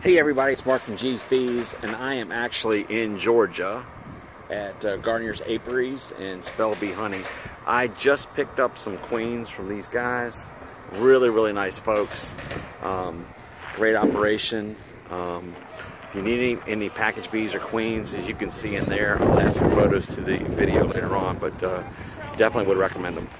Hey everybody, it's Mark from G's Bees, and I am actually in Georgia at Gardner's Apiaries and Spell Bee Hunting. I just picked up some queens from these guys. Really nice folks. Great operation. If you need any package bees or queens, as you can see in there, I'll add some photos to the video later on, but definitely would recommend them.